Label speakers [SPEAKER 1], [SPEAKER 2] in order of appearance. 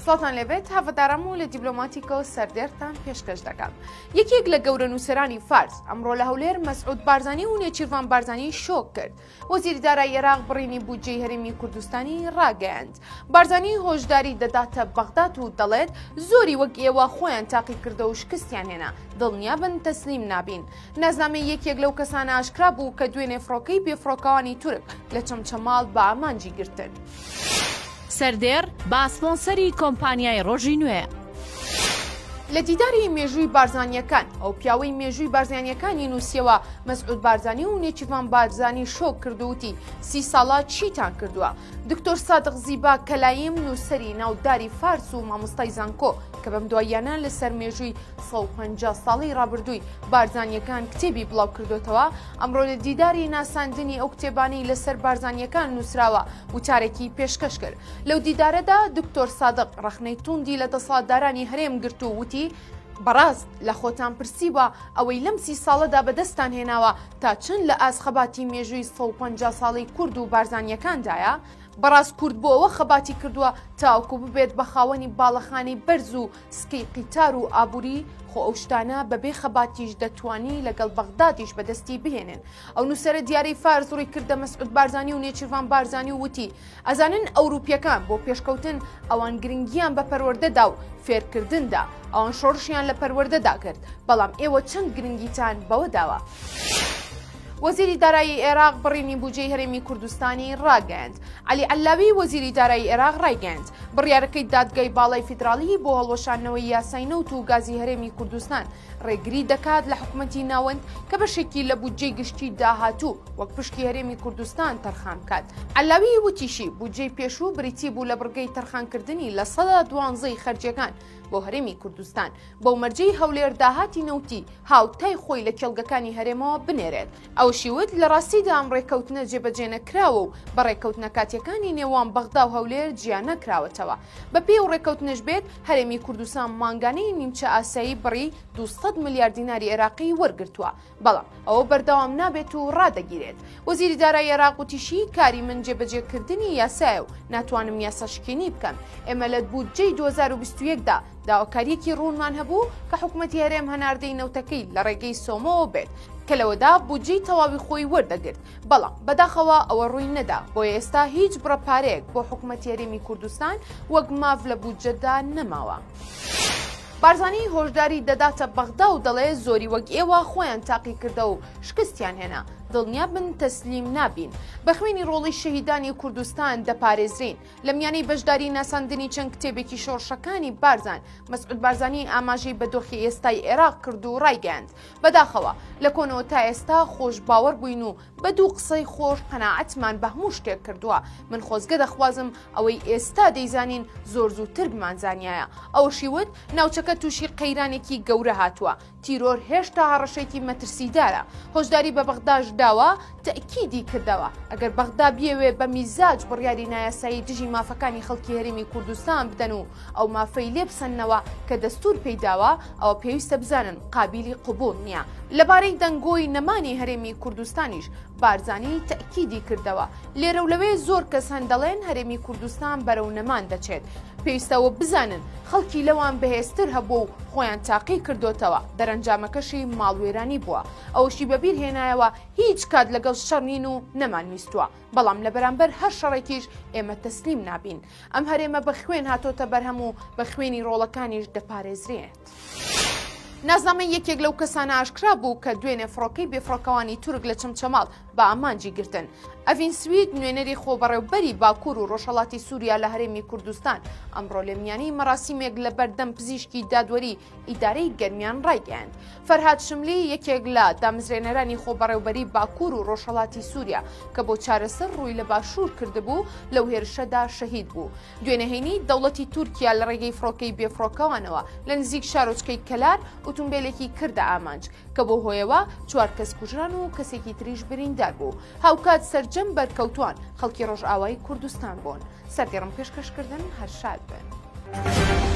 [SPEAKER 1] سڵاتان لێبێت هەڤەدارم و لە دیبلۆماتیکە و سەردێرتان پێشکەش دەکەم. یەکێک لە گەورە نووسەرانی فارس ئەمڕۆ لە هەولێر مەسعود بارزانی و نێچیروان بارزانی شۆک کرد. وەزیری دارایی عێراق بڕینی بودجەی هەرێمی کوردستانی ڕاگەیاند. بارزانی هۆشداری دەداتە بەغداد و دەڵێت زۆری وەک ئێوە خۆیان تاقی کردە و شکستیان هێنا، دڵنیابن تەسلیم نابین. نازنامەی یەکێک لەو کەسانە ئاشکرا بوو کە دوێنێ فڕۆکەی بێفڕۆکەوانی تورک لە چەمچەماڵ بە ئامانجی گرتن.
[SPEAKER 2] سەردێر با سپۆنسەری کۆمپانیای ڕۆژی نوێ.
[SPEAKER 1] لە دیداری مێژووی بارزانیەکان ئەو پیاوەی مێژووی بارزانیەکانی نووسیەوە مەسعود بارزانی و نێچیروان بارزانی شۆک کردووتی 30 ساڵە چیتان کردووە. دکتۆر سادق زیبا کەلایم نووسەری ناوداری فارس و مامۆستای زانکۆ کە بەم دواییانە لەسەر مێژووی 150 ساڵی ڕابردووی بارزانیەکان کتێبی بڵاو کردوتەوە، ئەمڕۆ لە دیداری ناساندنی ئەو کتێبانەی لەسەر بارزانیەکان نووسراوە وتارێکی پێشکەش کرد. لەو دیدارەدا دکتۆر سادق ڕەخنەی توندی لە دەسەڵاتدارانی هەرێم گرت و وتی بەڕاست لە خۆتان پرسیوە ئەوەی لەم 30 ساڵەدا بەدەستان هێناوە تا چەند لە ئازخەباتی مێژووی 150 ساڵی کورد و بارزانیەکاندایە؟ بەڕاست کورد بۆ ئەوە خەباتی کردووە تاوەکو ببێت بە خاوەنی باڵەخانی بەرز و سکەی قیتار و ئابووری، خۆ ئەو شتانە بەبێ خەباتیش دەتوانی لەگەڵ بەغدادیش بەدەستی بهێنن. ئەو نووسەرە دیارەی فارس ڕووی کردە مەسعود بارزانی و نێچیروان بارزانی و وتی ئەزانن ئەوروپیەکان بۆ پێشکەوتن ئەوان گرنگیان بە پەروەردەدا و فێرکردندا، ئەوان شۆڕشیان لە پەروەردەدا کرد، بەڵام ئێوە چەند گرنگیتان بەوە داوە. وەزیری دارایی عێراق بڕینی بودجەی هەرێمی کوردستانی ڕاگەیاند. عەلی عەلاوی وەزیری دارایی عێراق ڕایگەیاند بڕیارەکەی دادگای باڵای فیدراڵی بۆ هەڵوەشاندنەوەی یاسای نەوت و گازی هەرێمی کوردستان ڕێگری دەکات لە حکوومەتی ناوەند کە بەشێکی لە بودجەی گشتی داهاتوو وەک پشکی هەرێمی کوردستان تەرخان بکات. عەلاوی وتیشی بودجەی پێشوو بریتی بوو لە بڕگەی تەرخانکردنی لە 12% خەرجیەکان بۆ هەرێمی کوردستان بۆ مەرجەی هەولێر داهاتی نەوتی هاوتای خۆی لە کێڵگەکانی هەرێمەوە بنێرێت. ئەوشیوت لە ڕاستیدا ئەم ڕێکەوتنە جێبەجێ نەکراوە و بە ڕێکەوتنە کاتیەکانی نێوان بەغدا و هەولێر جیا نەکراوەتەوە. بەپێی ئەو ڕێکەوتنەش بێت هەرێمی کوردستان مانگانەی نیمچە ئاسایی بڕی 200 ملیار دیناری عێراقی وەرگرتووە، بەڵام ئەوە بەردەوام نابێت و ڕادەگیرێت. وەزیری دارایی عێراق وتیشی کاری من جێبەجێکردنی یاسایە و ناتوانم یاساشکێنی بکەم. ئێمە لە بودجەی 2021دا داواکاریەکی ڕوونمان هەبوو کە حکوومەتی هەرێم هەناردەی نەوتەکەی لە ڕێگەی سۆمەوە بێت کە لەوەدا بودجەی تەواوی خۆی وەردەگرت، بەڵام بەداخەوە ئەوە ڕووی نەدا. بۆ ئێستا هیچ بڕەپارەیەک بۆ حکوومەتی هەرێمی کوردستان وەک ماف لە بودجەدا نەماوە. بارزانی هۆشداری دەداتە بەغدا و دەڵێ زۆری وەک ئێوە خۆیان تاقی کردە و شکستیان هێنا، دڵنیابن تەسلیم نابین. بە خوێنی ڕۆڵی شەهیدانی کوردستان دەپارێزرین. لە میانەی بەشداری ناساندنی چەند کتێبێکی شۆڕشەکانی بارزان مەسعود بارزانی ئاماژەی بە دۆخی ئێستای عێراق کرد و ڕایگەیاند. بەداخەوە لە کۆنەوە تا ئێستا خۆش باوەڕ بووین و بە دوو قسەی خۆش قەناعەتمان بە هەموو شتێک کردووە. من خۆزگە دەخوازم ئەوەی ئێستا دەیزانین زۆر زووتر بمانزانایە. ئەوەشی وت ناوچەکە تووشی قەیرانێکی گەورە هاتووە، تیرۆر هێشتا هەڕەشێکی مەترسیدارە. هۆشداری بە بەغداش داوە تەکیدی کردەوە ئەگەر بەغدا بیەوێ بە میزاج بڕیاری نایاسایی دژی مافەکانی خەڵکی هەرێمی کوردستان بدەن و ئەو مافەی لێ بسەنەوە کە دەستور پێیداوە، ئەوە پێویستە بزانن قابلی قبول نییە. لەبارەی دەنگۆی نەمانی هەرێمی کوردستانیش بارزانی تەکیدی کردەوە. لێرە و لەوێ زۆر کەس هەندەڵێن هەرێمی کوردستان بەرەو نەمان دەچێت. پێویستەوە بزانن خەڵکی لەوان بەهێزتر هەبوو و خۆیان تاقی کردوتەوە، دەرەنجامەکەشی ماڵوێرانی بووە. ئەوشی بەبیر هێنایەوە هیچ کات لەگەڵ شەڕنین و نەمان ویستووە، بەڵام لە بەرامبەر هەر شەڕێکیش ئێمە تەسلیم نابین. ئەم هەرێمە بە خوێن هاتۆتە بەرهەم و بە خوێنی ڕۆڵەکانیش دەپارێزرێت. نازنامە یەکێک لەو کەسانە ئاشکرا بوو کە دوێنێ فڕۆکەی بێفڕۆکەوانی تورک لە چەمچەماڵ بە ئامانجی گرتن. ئەڤین سوید نوێنەری خۆبەڕێوبەری باکوور و ڕۆژهەڵاتی سووریا لە هەرێمی کوردستان ئەمڕۆ لە میانەی مەراسیمێک لە بەردەم پزیشکی دادوەری ئیدارەی گەرمیان ڕایگەیاند. فەرهاد شملی یەکێک لە دامزرێنەرانی خۆبەڕێوبەری باکوور و ڕۆژهەڵاتی سووریا کە بۆ چارەسەر ڕووی لە باشوور کردبوو لەو هێرشەدا شەهید بوو. دوێنەهێنی دەوڵەتی تورکیا لە ڕێگەی فڕۆکەی بێفڕۆکەوانەوە لە نزیک شارۆچکەی کەلار ئۆتۆمبیلێکی کردە ئامانج کە بۆ هۆیەوە 4 کەس کوژران و کەسێکی تریش بریندار بوو. هاوکات سەرجەم بەرکەوتوان خەڵکی ڕۆژئاوای کوردستان بوون. سەردێڕم پێشکەشکردن هەر شاد بن.